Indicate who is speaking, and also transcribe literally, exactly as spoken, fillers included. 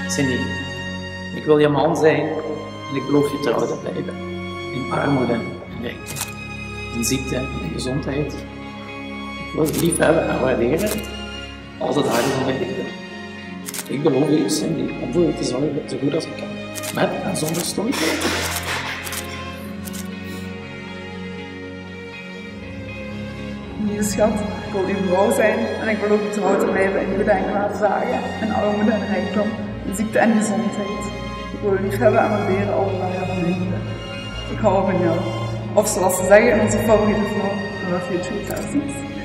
Speaker 1: Cindy, ik wil je man zijn en ik beloof je trouw te blijven. In armoede en rijkdom, in ziekte en in gezondheid. Ik wil je lief hebben en waarderen, altijd harder dan mij doen. Ik beloof je, Cindy, om voor je te zorgen zo goed als ik kan, met en zonder stompheid.
Speaker 2: Lieve schat, ik wil uw vrouw zijn en ik beloof je trouw te blijven in goede en kwade zaken, in armoede en rijkdom, in ziekte en gezondheid. Ik wil u lief hebben en waarderen alle dagen van mijn leven. Ik hou van jou. Of zoals ze zeggen in onze favoriete film, I love you three thousand.